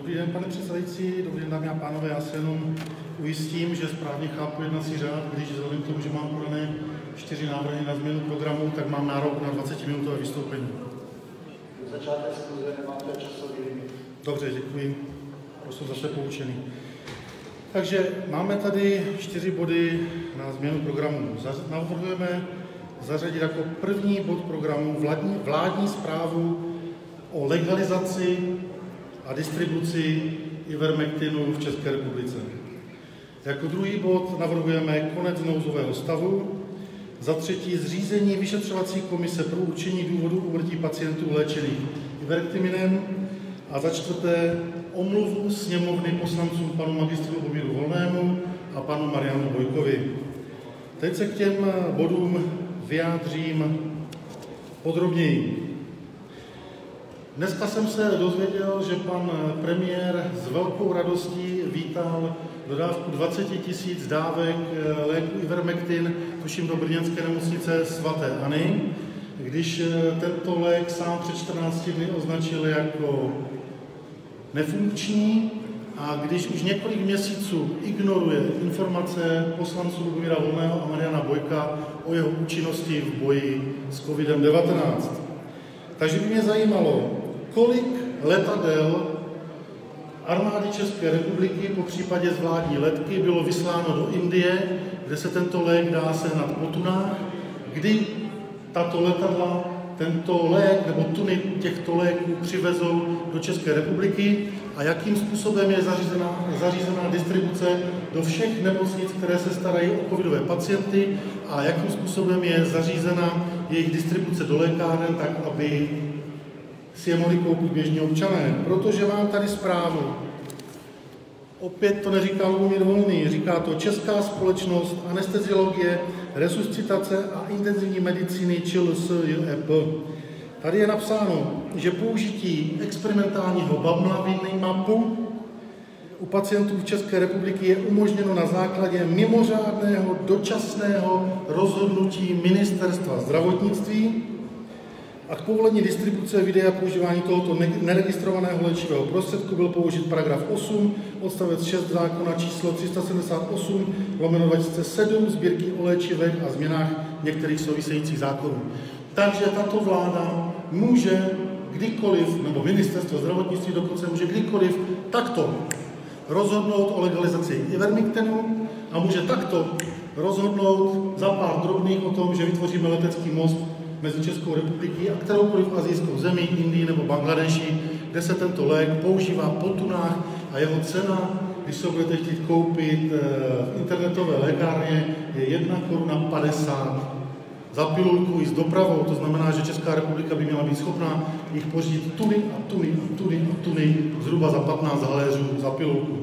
Dobrý den, pane předsedající, dobrý den, dámy a pánové. Já se jenom ujistím, že správně chápu jednací řád, když vzhledem k tomu, že mám podané 4 návrhy na změnu programu, tak mám nárok na 20-minutové vystoupení. Do začátku schůze nemáte časový limit. Dobře, děkuji. Prosím, zase poučený. Takže máme tady 4 body na změnu programu. Navrhujeme zařadit jako první bod programu vládní zprávu o legalizaci a distribuci Ivermektinu v České republice. Jako druhý bod navrhujeme konec nouzového stavu. Za třetí zřízení vyšetřovací komise pro určení důvodu úmrtí pacientů léčených Ivermectinem. A za čtvrté omluvu sněmovny poslancům panu magistru Lubomíru Volnému a panu Marianu Bojkovi. Teď se k těm bodům vyjádřím podrobněji. Dneska jsem se dozvěděl, že pan premiér s velkou radostí vítal dodávku 20 000 dávek léku Ivermectin, tuším do brněnské nemocnice svaté Anny, když tento lék sám před 14 dny označil jako nefunkční a když už několik měsíců ignoruje informace poslanců Lubomíra Volného a Mariana Bojka o jeho účinnosti v boji s COVID-19. Takže by mě zajímalo, kolik letadel armády České republiky, po případě z vládní letky, bylo vysláno do Indie, kde se tento lék dá sehnat po tunách, kdy tato letadla tento lék nebo tuny těchto léků přivezou do České republiky a jakým způsobem je zařízená distribuce do všech nemocnic, které se starají o covidové pacienty a jakým způsobem je zařízena jejich distribuce do lékáren, tak aby si je mohli koupit běžní občané. Protože mám tady zprávu. Opět to neříká Lubomír Volný, říká to Česká společnost anesteziologie, resuscitace a intenzivní medicíny ČLSJEP. Tady je napsáno, že použití experimentálního Bamlanivimab u pacientů v České republiky je umožněno na základě mimořádného dočasného rozhodnutí Ministerstva zdravotnictví a k povolení distribuce videa používání tohoto neregistrovaného léčivého prostředku byl použit paragraf 8, odstavec 6 zákona číslo 378/2007 sbírky o léčivech a změnách některých souvisejících zákonů. Takže tato vláda může kdykoliv, nebo ministerstvo zdravotnictví dokonce může kdykoliv takto rozhodnout o legalizaci Ivermectinu a může takto rozhodnout za pár drobných o tom, že vytvoříme letecký most mezi Českou republiky a kteroukoliv asijskou zemi, Indii nebo Bangladeši, kde se tento lék používá po tunách a jeho cena, když se budete chtít koupit v internetové lékárně, je 1,50 Kč za pilulku i s dopravou. To znamená, že Česká republika by měla být schopná jich pořídit tuny a tuny a tuny a tuny zhruba za 15 haléřů za pilulku.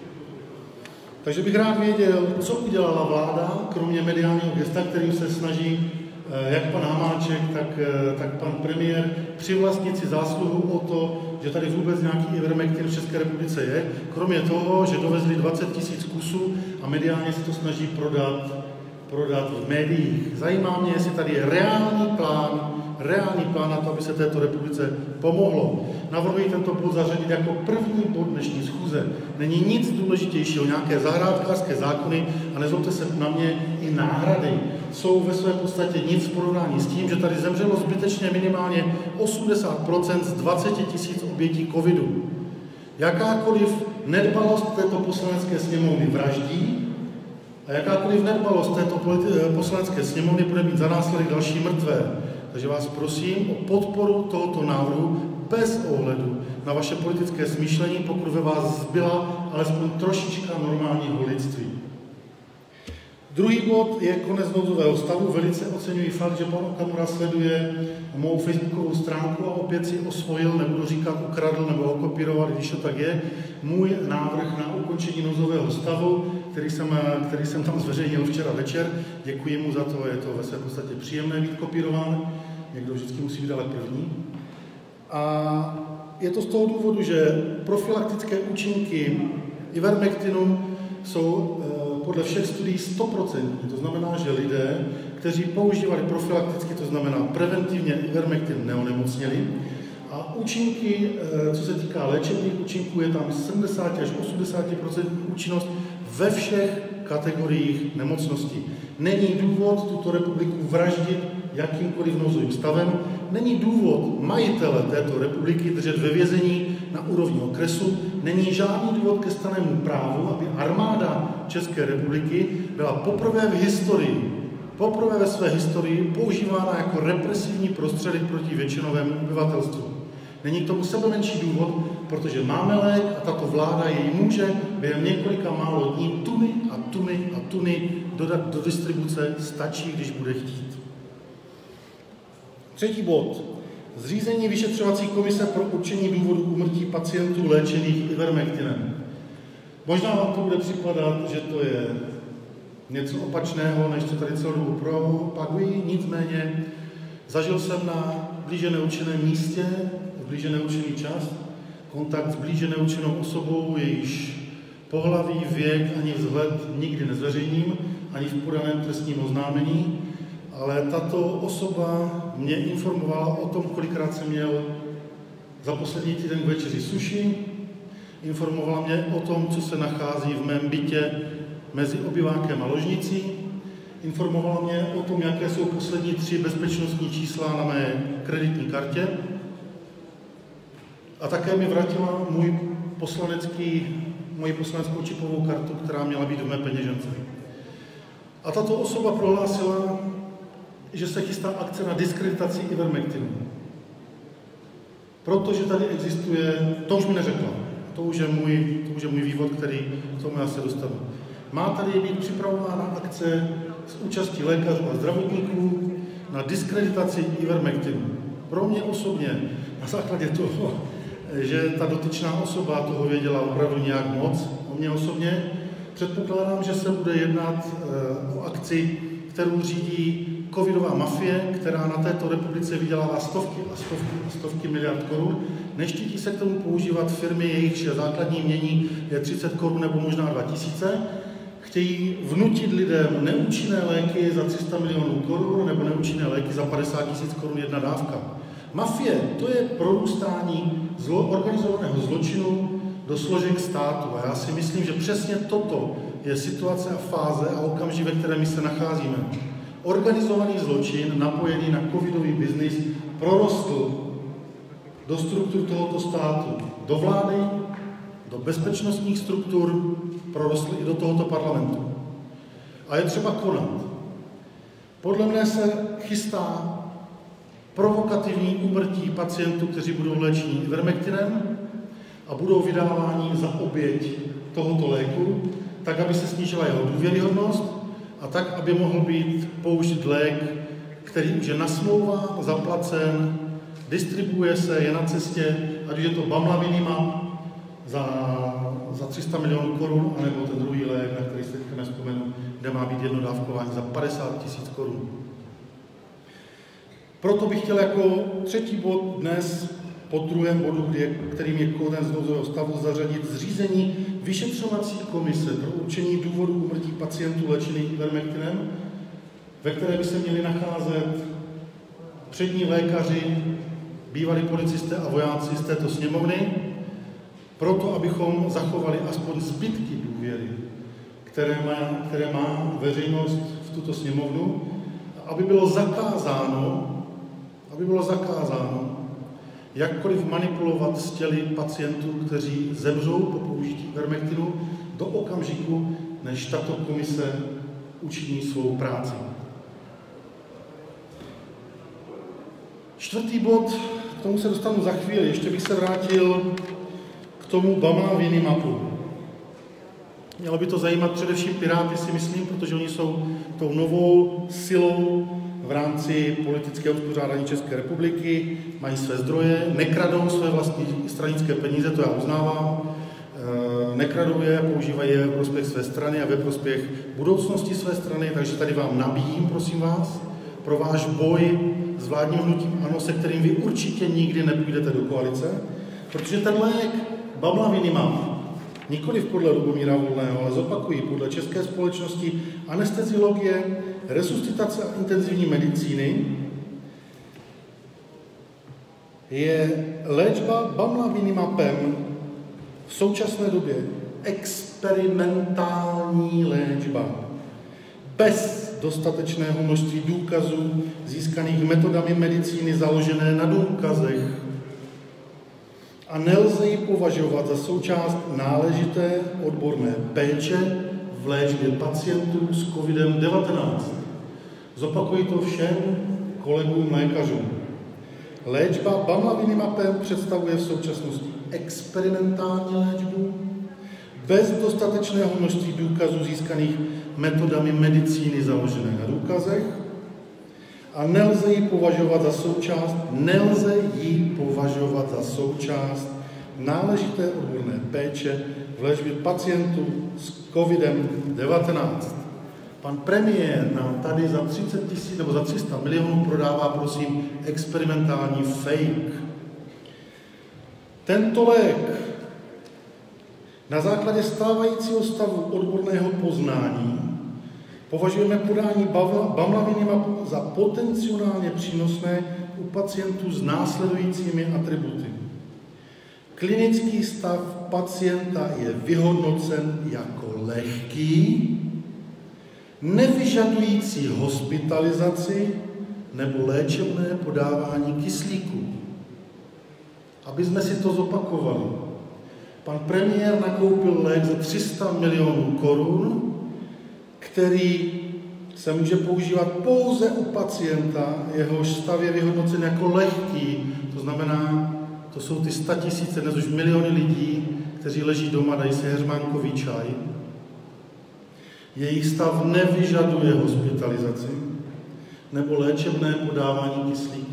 Takže bych rád věděl, co udělala vláda, kromě mediálního gesta, kterým se snaží jak pan Hamáček, tak pan premiér přivlastnit si zásluhu o to, že tady vůbec nějaký Ivermectin v České republice je, kromě toho, že dovezli 20 000 kusů a mediálně se to snaží prodat v médiích. Zajímá mě, jestli tady je reálný plán na to, aby se této republice pomohlo. Navrhuji tento bod zařadit jako první bod dnešní schůze. Není nic důležitějšího, nějaké zahrádkářské zákony a nezlobte se na mě, i náhrady jsou ve své podstatě nic v porovnání s tím, že tady zemřelo zbytečně minimálně 80% z 20 000 obětí covidu. Jakákoliv nedbalost této poslanecké sněmovny vraždí a jakákoliv nedbalost této poslanecké sněmovny bude mít za následek další mrtvé. Takže vás prosím o podporu tohoto návrhu bez ohledu na vaše politické smýšlení, pokud ve vás zbyla alespoň trošička normálního lidství. Druhý bod je konec nouzového stavu. Velice oceňuji fakt, že pan Okamura sleduje mou facebookovou stránku a opět si osvojil, nebudu říkat ukradl nebo okopíroval, když to tak je, můj návrh na ukončení nouzového stavu, který jsem tam zveřejnil včera večer. Děkuji mu za to, je to ve své podstatě příjemné být kopírován. Někdo vždycky musí být ale první. A je to z toho důvodu, že profilaktické účinky Ivermectinu jsou podle všech studií 100%. To znamená, že lidé, kteří používali profilakticky, to znamená preventivně Ivermectin, neonemocněli. A účinky, co se týká léčebných účinků, je tam 70 až 80% účinnost ve všech kategoriích nemocnosti. Není důvod tuto republiku vraždit jakýmkoliv nouzovým stavem, není důvod majitele této republiky držet ve vězení na úrovni okresu, není žádný důvod ke stannému právu, aby armáda České republiky byla poprvé ve své historii používána jako represivní prostředek proti většinovému obyvatelstvu. Není k tomu sebe menší důvod, protože máme lék a tato vláda jej může během několika málo dní tuny a tuny a tuny dodat do distribuce, stačí, když bude chtít. Třetí bod. Zřízení vyšetřovací komise pro určení důvodu úmrtí pacientů léčených Ivermektinem. Možná vám to bude připadat, že to je něco opačného, než co tady celou dobu propagují, nicméně zažil jsem na blíže neurčeném místě, v blíže neurčený čas, kontakt s blíže neurčenou osobou, jejíž pohlaví, věk ani vzhled nikdy nezveřejním, ani v podaném trestním oznámení, ale tato osoba mě informovala o tom, kolikrát jsem měl za poslední týden k večeři sushi, informovala mě o tom, co se nachází v mém bytě mezi obyvákem a ložnicí, informovala mě o tom, jaké jsou poslední 3 bezpečnostní čísla na mé kreditní kartě a také mi vrátila moji poslaneckou čipovou kartu, která měla být v mé peněžence. A tato osoba prohlásila, že se chystá akce na diskreditaci Ivermektinu. Protože tady existuje, to už mi neřekla, to už je můj vývod, který k tomu já se dostanu. Má tady být připravována akce s účastí lékařů a zdravotníků na diskreditaci Ivermektinu. Pro mě osobně, na základě toho, že ta dotyčná osoba toho věděla opravdu nějak moc, o mě osobně, předpokládám, že se bude jednat o akci, kterou řídí covidová mafie, která na této republice vydělává stovky a stovky a stovky miliard korun. Neštítí se k tomu používat firmy, jejichž základní mění je 30 korun nebo možná 2000. Chtějí vnutit lidem neúčinné léky za 300 milionů korun nebo neúčinné léky za 50 000 korun jedna dávka. Mafie, to je prorůstání organizovaného zločinu do složek státu. A já si myslím, že přesně toto je situace a fáze a okamžik, ve kterém my se nacházíme. Organizovaný zločin napojený na covidový biznis prorostl do struktur tohoto státu, do vlády, do bezpečnostních struktur, prorostl i do tohoto parlamentu. A je třeba konat. Podle mne se chystá provokativní úmrtí pacientů, kteří budou léčeni Ivermektinem a budou vydáváni za oběť tohoto léku, tak, aby se snížila jeho důvěryhodnost a tak, aby mohl být použit lék, který už je nasmlouván, zaplacen, distribuuje se, je na cestě, ať už je to Bamlanivimab za 300 milionů korun, anebo ten druhý lék, na který se teďka nevzpomenu, kde má být jedno dávkování za 50 000 korun. Proto bych chtěl jako třetí bod dnes po druhém bodu, kterým je konec nouzového stavu, zařadit zřízení vyšetřovací komise pro určení důvodu úmrtí pacientů léčených Ivermektinem, ve které by se měli nacházet přední lékaři, bývalí policisté a vojáci z této sněmovny, proto abychom zachovali aspoň zbytky důvěry, které má veřejnost v tuto sněmovnu, aby bylo zakázáno jakkoliv manipulovat s těly pacientů, kteří zemřou po použití Ivermektinu do okamžiku, než tato komise učiní svou práci. Čtvrtý bod, k tomu se dostanu za chvíli, ještě bych se vrátil k tomu Bamlanivimab. Mělo by to zajímat především Piráty, si myslím, protože oni jsou tou novou silou v rámci politického uspořádání České republiky, mají své zdroje, nekradou své vlastní stranické peníze, to já uznávám, nekradou je, používají je ve prospěch své strany a ve prospěch budoucnosti své strany, takže tady vám nabíjím, prosím vás, pro váš boj s vládním hnutím ANO, se kterým vy určitě nikdy nepůjdete do koalice, protože ten lék Bamlanivimab, nikoliv podle Lubomíra Volného, ale zopakují podle České společnosti anesteziologie, resuscitace a intenzivní medicíny, je léčba bamlanivimabem v současné době experimentální léčba bez dostatečného množství důkazů získaných metodami medicíny založené na důkazech a nelze ji považovat za součást náležité odborné péče v léčbě pacientů s COVID-19. Zopakuji to všem kolegům lékařům. Léčba bamlanivimabem představuje v současnosti experimentální léčbu bez dostatečného množství důkazů získaných metodami medicíny založené na důkazech a nelze ji považovat za součást náležité odborné péče v léčbě pacientů s COVID-19. Pan premiér nám tady za 30 000 nebo za 300 milionů prodává, prosím, experimentální fake. Tento lék na základě stávajícího stavu odborného poznání považujeme podání bamlanivimab za potenciálně přínosné u pacientů s následujícími atributy. Klinický stav pacienta je vyhodnocen jako lehký, nevyžadující hospitalizaci nebo léčebné podávání kyslíku. Aby jsme si to zopakovali. Pan premiér nakoupil lék za 300 milionů korun, který se může používat pouze u pacienta, jehož stav je vyhodnocen jako lehký. To znamená, to jsou ty 100 000, dnes už miliony lidí, kteří leží doma, dají si heřmánkový čaj. Jejich stav nevyžaduje hospitalizaci nebo léčebné podávání kyslíku.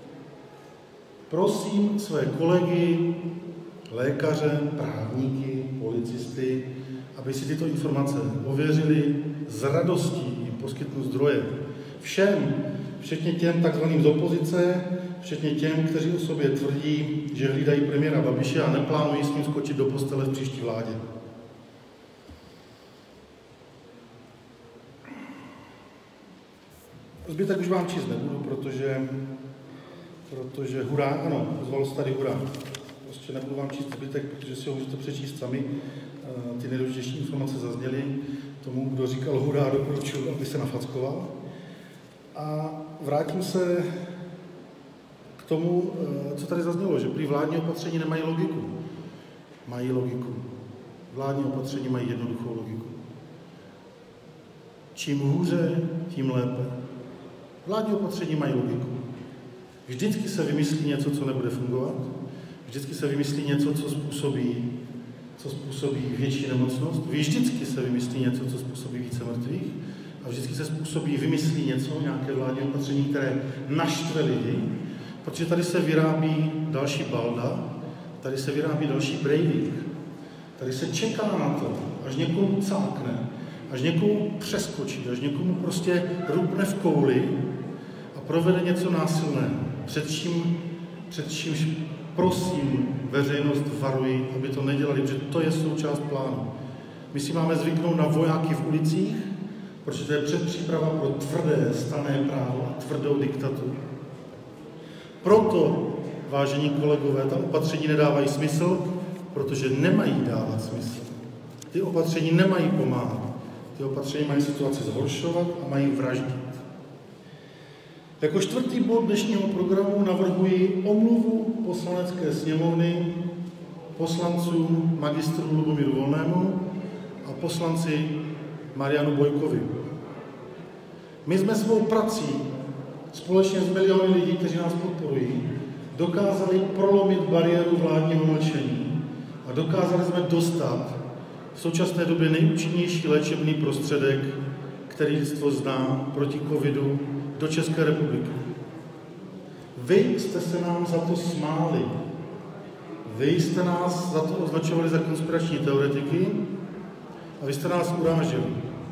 Prosím své kolegy, lékaře, právníky, policisty, aby si tyto informace ověřili, s radostí jim poskytnu zdroje. Všem, včetně těm takzvaným z opozice, včetně těm, kteří o sobě tvrdí, že hlídají premiéra Babiše a neplánují s ním skočit do postele v příští vládě. Zbytek už vám číst nebudu, protože hurá, ano, zval se tady hurá. Prostě nebudu vám číst zbytek, protože si ho můžete přečíst sami. Ty nejdůležitější informace zazněly. Tomu, kdo říkal hurá, doporučuji, aby se nafackoval. A vrátím se k tomu, co tady zaznělo, že prý vládní opatření nemají logiku. Mají logiku. Vládní opatření mají jednoduchou logiku. Čím hůře, tím lépe. Vládní opatření mají logiku. Vždycky se vymyslí něco, co nebude fungovat. Vždycky se vymyslí něco, co způsobí větší nemocnost. Vždycky se vymyslí něco, co způsobí více mrtvých. A vždycky se vymyslí něco, nějaké vládní opatření, které naštve lidi, protože tady se vyrábí další Balda, tady se vyrábí další Breivik. Tady se čeká na to, až někomu cákne, až někomu přeskočí, až někomu prostě rupne v kouli a provede něco násilného. Před čímž prosím veřejnost varuji, aby to nedělali, protože to je součást plánu. My si máme zvyknout na vojáky v ulicích, protože to je předpříprava pro tvrdé stanné právo a tvrdou diktaturu. Proto, vážení kolegové, ta opatření nedávají smysl, protože nemají dávat smysl. Ty opatření nemají pomáhat. Ty opatření mají situaci zhoršovat a mají vraždit. Jako čtvrtý bod dnešního programu navrhuji omluvu Poslanecké sněmovny poslancům magistru Lubomíru Volnému a poslanci Marianu Bojkovi. My jsme svou prací společně s miliony lidí, kteří nás podporují, dokázali prolomit bariéru vládního mlčení a dokázali jsme dostat v současné době nejúčinnější léčebný prostředek, který lidstvo zná proti covidu, do České republiky. Vy jste se nám za to smáli. Vy jste nás za to označovali za konspirační teoretiky a vy jste nás uráželi.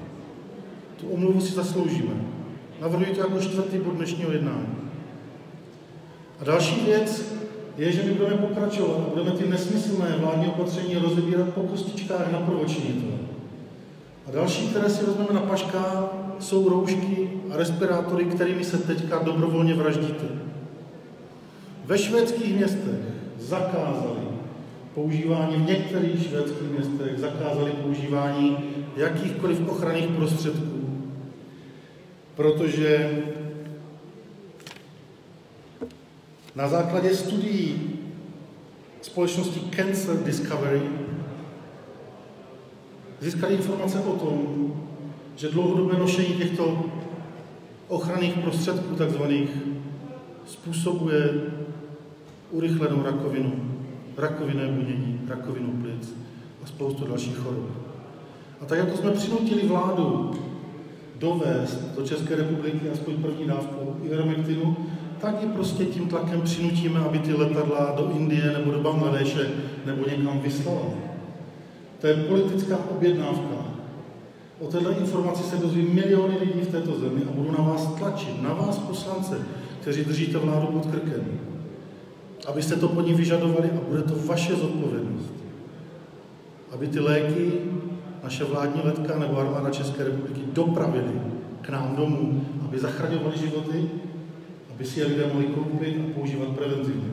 Tu omluvu si zasloužíme. Navrhuji to jako čtvrtý bod dnešního jednání. A další věc je, že my budeme pokračovat a budeme ty nesmyslné vládní opatření rozebírat po kostičkách na prvočinitele. A další, které si vezmeme na paška, jsou roušky a respirátory, kterými se teďka dobrovolně vraždíte. Ve švédských městech zakázali používání, v některých švédských městech zakázali používání jakýchkoliv ochranných prostředků, protože na základě studií společnosti Cancer Discovery získali informace o tom, že dlouhodobé nošení těchto ochranných prostředků takzvaných způsobuje urychlenou rakovinu, rakovinné bunění, rakovinu plic a spoustu dalších chorob. A tak jako jsme přinutili vládu dovést do České republiky aspoň první dávku Ivermektinu, tak ji prostě tím tlakem přinutíme, aby ty letadla do Indie nebo do Bangladéše nebo někam vyslala. To je politická objednávka. O této informaci se dozví miliony lidí v této zemi a budu na vás tlačit, na vás poslance, kteří držíte vládu pod krkem, abyste to po ní vyžadovali a bude to vaše zodpovědnost. Aby ty léky naše vládní letka nebo armáda České republiky dopravili k nám domů, aby zachraňovali životy, aby si je lidé mohli koupit a používat preventivně.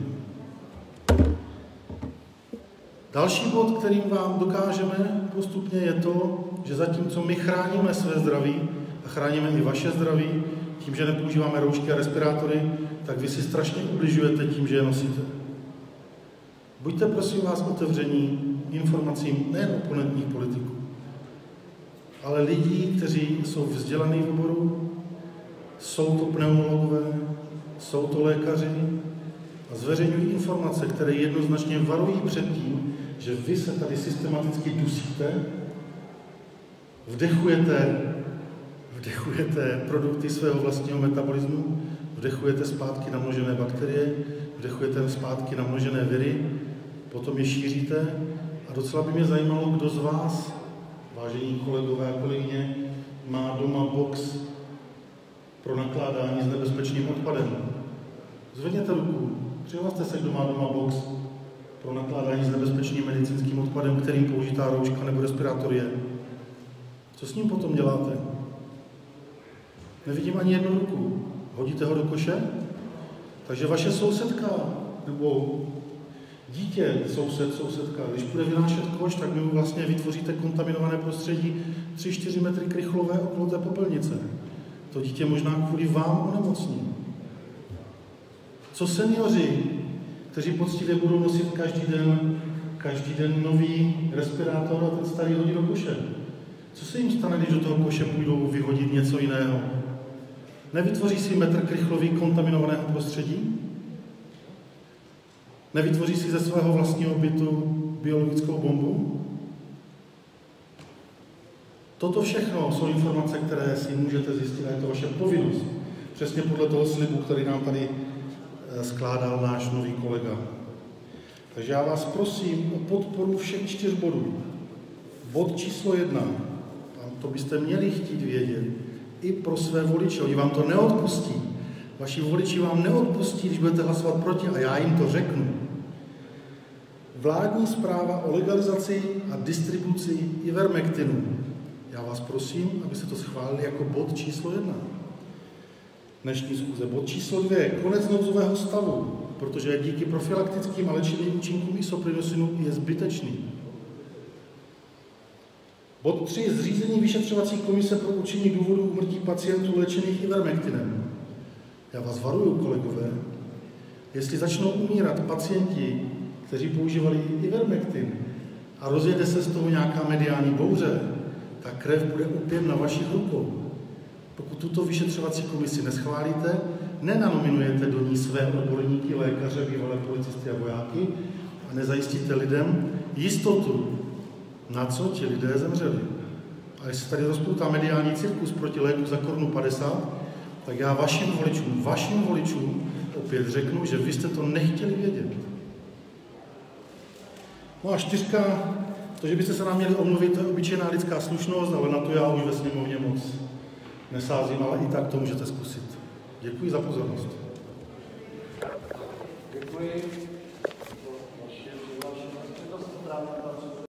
Další bod, kterým vám dokážeme postupně, je to, že zatímco my chráníme své zdraví a chráníme i vaše zdraví, tím, že nepoužíváme roušky a respirátory, tak vy si strašně ubližujete tím, že je nosíte. Buďte prosím vás otevření informacím nejen oponentních politiků, ale lidí, kteří jsou vzdělaní v oboru, jsou to pneumologové, jsou to lékaři a zveřejňují informace, které jednoznačně varují před tím, že vy se tady systematicky dusíte, vdechujete produkty svého vlastního metabolismu, vdechujete zpátky namnožené bakterie, vdechujete zpátky namnožené viry, potom je šíříte a docela by mě zajímalo, kdo z vás, vážení kolegové a kolegyně, má doma box pro nakládání s nebezpečným odpadem. Zvedněte ruku, přihlaste se, kdo má doma box pro nakládání s nebezpečným medicínským odpadem, kterým použitá rouška nebo respirátor je. Co s ním potom děláte? Nevidím ani jednu ruku. Hodíte ho do koše? Takže vaše sousedka nebo dítě, sousedka, když bude vynášet koš, tak vy mu vlastně vytvoříte kontaminované prostředí 3-4 metry krychlové okolo té popelnice. To dítě možná kvůli vám onemocní. Co seniori, kteří poctivě budou nosit každý den nový respirátor a ten starý hodí do koše? Co se jim stane, když do toho koše půjdou vyhodit něco jiného? Nevytvoří si metr krychlový kontaminovaného prostředí? Nevytvoří si ze svého vlastního bytu biologickou bombu? Toto všechno jsou informace, které si můžete zjistit a je to vaše povinnost. Přesně podle toho slibu, který nám tady skládal náš nový kolega. Takže já vás prosím o podporu všech 4 bodů. Bod číslo 1. To byste měli chtít vědět i pro své voliče. Oni vám to neodpustí. Vaši voliči vám neodpustí, když budete hlasovat proti a já jim to řeknu. Vládní zpráva o legalizaci a distribuci Ivermektinu. Já vás prosím, aby se to schválili jako bod číslo 1. Dnešní schůze. Bod číslo 2. Konec nouzového stavu, protože díky profilaktickým a léčivým účinkům isoprinosinu je zbytečný. Bod 3. Zřízení vyšetřovací komise pro určení důvodů úmrtí pacientů léčených Ivermektinem. Já vás varuju, kolegové, jestli začnou umírat pacienti, kteří používali Ivermektin a rozjede se z toho nějaká mediální bouře, tak krev bude opět na vašich rukou. Pokud tuto vyšetřovací komisi neschválíte, nenanominujete do ní své odborníky, lékaře, bývalé policisty a vojáky a nezajistíte lidem jistotu, na co ti lidé zemřeli. A jestli tady rozpoutá mediální cirkus proti léku za 1,50 Kč, tak já vašim voličům opět řeknu, že vy jste to nechtěli vědět. No a 4. To, že byste se nám měli omluvit, to je obyčejná lidská slušnost, ale na to já už ve sněmovně moc nesázím, ale i tak to můžete zkusit. Děkuji za pozornost. Děkuji.